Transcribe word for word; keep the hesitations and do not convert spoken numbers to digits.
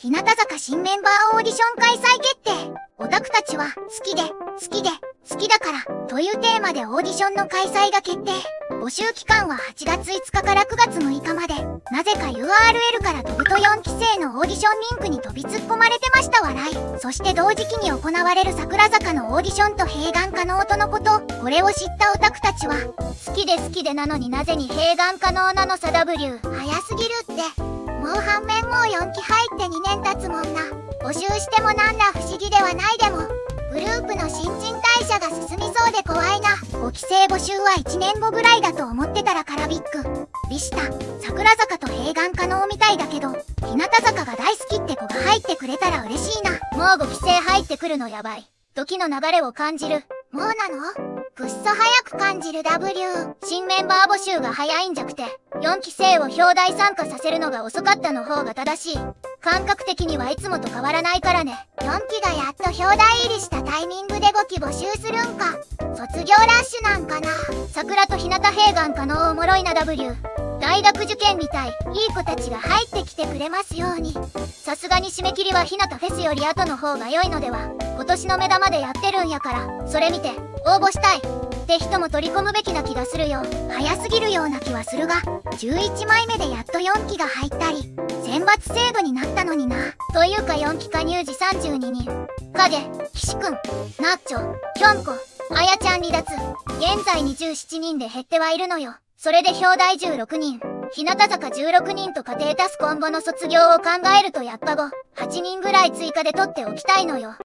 日向坂新メンバーオーディション開催決定。オタクたちは好きで、好きで、好きだからというテーマでオーディションの開催が決定。募集期間ははちがついつかからくがつむいかまで。なぜか ユーアールエル から飛ぶとよんきせいのオーディションリンクに飛び突っ込まれてました笑い。そして同時期に行われる桜坂のオーディションと併願可能とのこと。これを知ったオタクたちは、好きで好きでなのになぜに併願可能なのさ W。早すぎるって。もう反面もうよんき入ってにねん経つもんな。募集してもなんだ不思議ではないでも。グループの新陳代謝が進みそうで怖いな。ごきせい募集はいちねんごぐらいだと思ってたらからびっくりした。桜坂と併願可能みたいだけど、日向坂が大好きって子が入ってくれたら嬉しいな。もうごきせい入ってくるのやばい。時の流れを感じる。もうなの？ぐっそ早く感じる W。新メンバー募集が早いんじゃくて、よんきせいを表題参加させるのが遅かったの方が正しい。感覚的にはいつもと変わらないからね。よんきがやっと表題入りしたタイミングでごき募集するんか。卒業ラッシュなんかな。桜と日向併願可能おもろいな W。大学受験みたい。いい子たちが入ってきてくれますように。さすがに締め切りは日向フェスより後の方が良いのでは。今年の目玉でやってるんやから、それ見て応募したいって人も取り込むべきな気がするよ。早すぎるような気はするが、じゅういちまいめでやっとよんきが入ったり、選抜制度になったのにな。というかよんき加入時さんじゅうににん。影、岸くん、ナッチョ、ヒョンコ、あやちゃん離脱。現在にじゅうななにんで減ってはいるのよ。それで表題じゅうろくにん。日向坂じゅうろくにんと仮定足す今後の卒業を考えるとやっぱご、はちにんぐらい追加で取っておきたいのよ。